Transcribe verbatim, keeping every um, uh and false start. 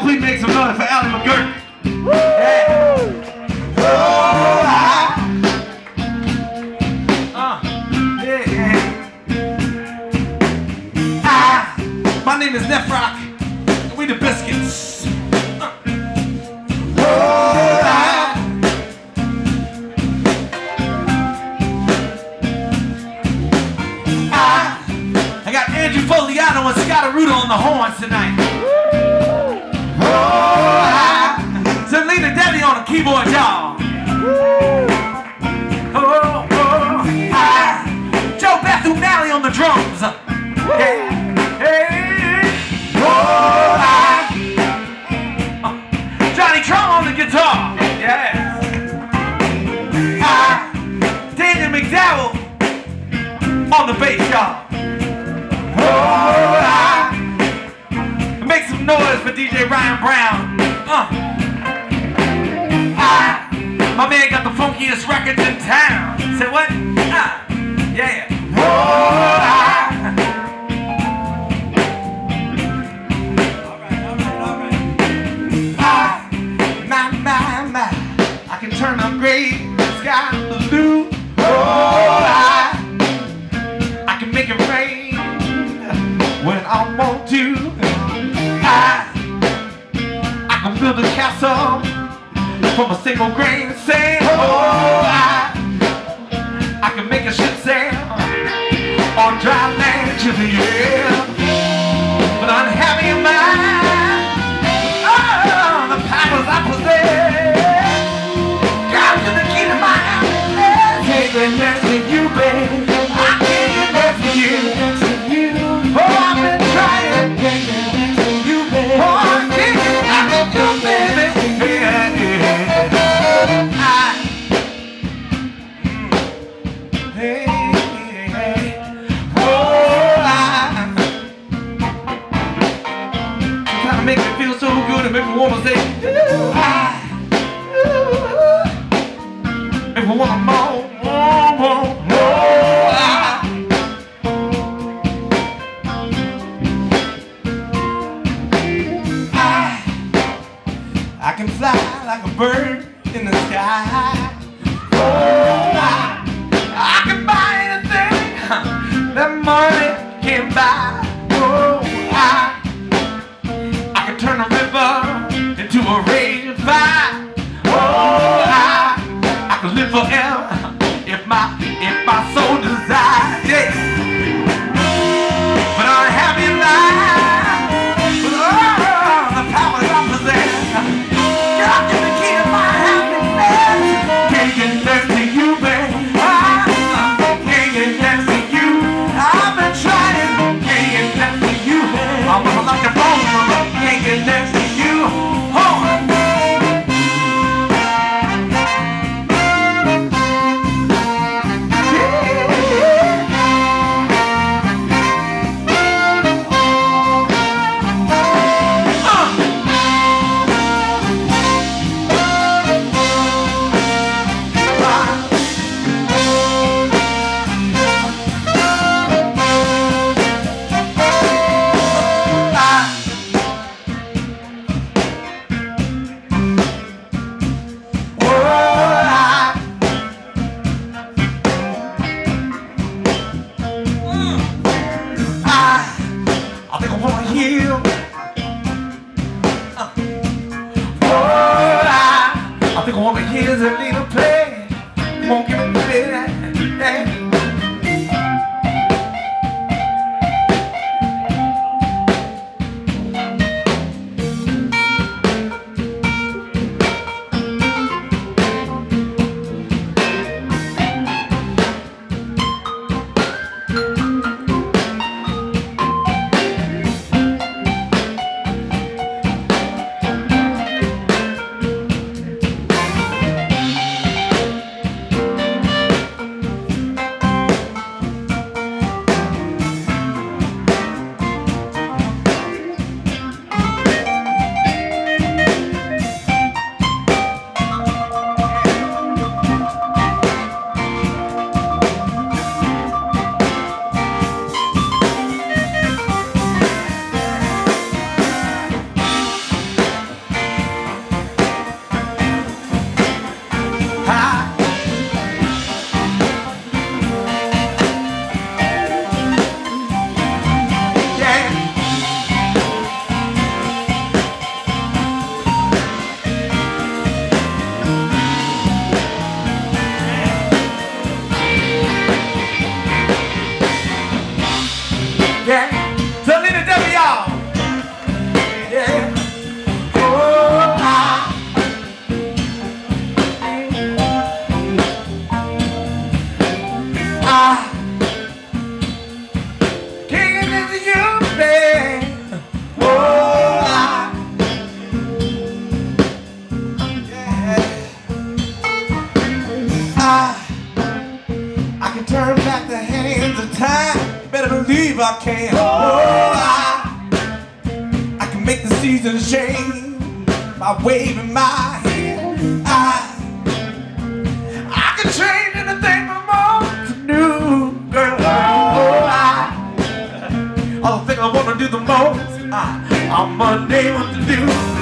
please make some noise for Allie McGuirk. Yeah. Oh, I, uh, yeah, yeah. Ah, my name is Nephrok, and we the Biscuits. Uh. Oh, I, I, I got Andrew Foliano and Scott Aruda on the horns tonight. Selena Debbie on the keyboard, y'all. Oh, oh, ah. Joe Bethunali on the drums. Hey, hey, oh, ah. uh, Johnny Trump on the guitar. Yeah. Ah. Daniel McDowell on the bass, y'all. Oh, ah. Make some noise for D J Ryan Brown. Uh. Ah, my man got the funkiest records in town. Say what? Ah, yeah. Oh, ah. All right, all right, all right. Ah, my, my, my. I can turn a gray sky blue. Oh, ah. I can make it rain when I want to. Ah, I can build a castle from a single grain of sand. Oh, I, I can make a ship sail on dry land to the air. But unhappy in mind, oh, the powers I possess. God to the key to my happiness. Take the next to you, baby. I can't get next to you. Oh, I've been trying. Take the next to you, baby. Oh, I can't get next to you, baby. Yeah, yeah. Make me feel so good and make me wanna say, ooh, ah, ooh, make me wanna more, more, more, more, ah. Ah, I can fly like a bird in the sky. Oh, I, I can buy anything that money can buy. Oh, I turn a river into a raging fire. Oh, I, I could live forever if my if my soul desires. Yeah. But I'm happy life. Oh, the powers I possess. God, give the key to my happiness. Can't get next to you, baby. I can't get next to you. I've been trying. Can't get next to you. I'm gonna lock the phone. Can't get next to you. Hold on. can. Oh, I, I can make the seasons change by waving my hand. I, I can change anything from old to new, girl. Oh, I, all the thing I wanna do the most, I, I'm unable to do.